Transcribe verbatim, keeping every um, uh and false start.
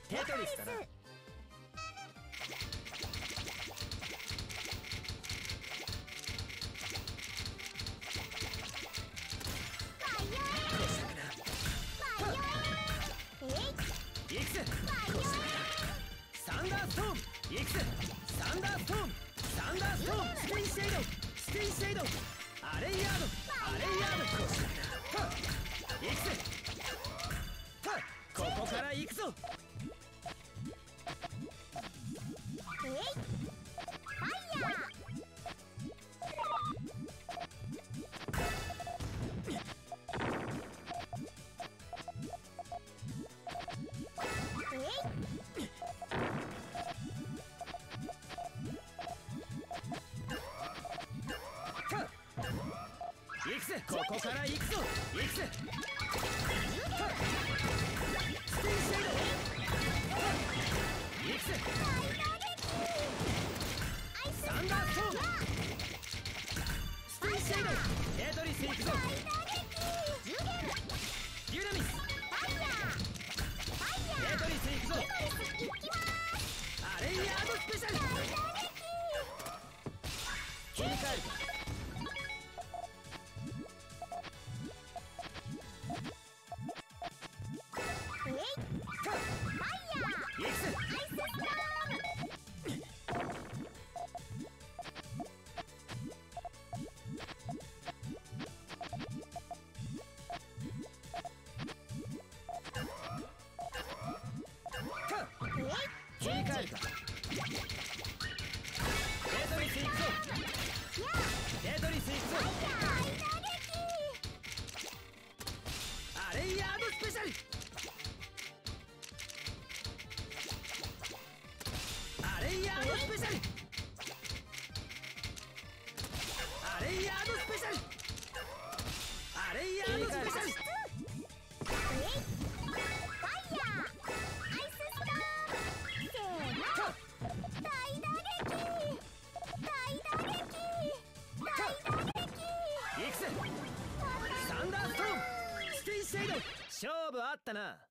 テトリスだな。いくぜ。サンダーストーム。いくぜ。サンダーストーム。サンダーストーム。スピンシェイド。スピンシェイド。アレイヤード。アレイヤード。いくぜ。ここから行くぞ。ファイヤー。行くぜ。ここから行くぞ。行くぜ。スピンシェイド。行くぜ。サンダーストーム。スピンシェイド。テトリス行くぞ。デュナミス。テトリス行くぞ。アレイヤードスペシャル。切り替えるか。切り替えるか。テトリス行くぞ。テトリス行くぞ。アレイヤードスペシャル。アレイヤードスペシャル。アレイヤードスペシャル。アレイヤードスペシャル。サンダーストーム。スピンシェイド。勝負あったな。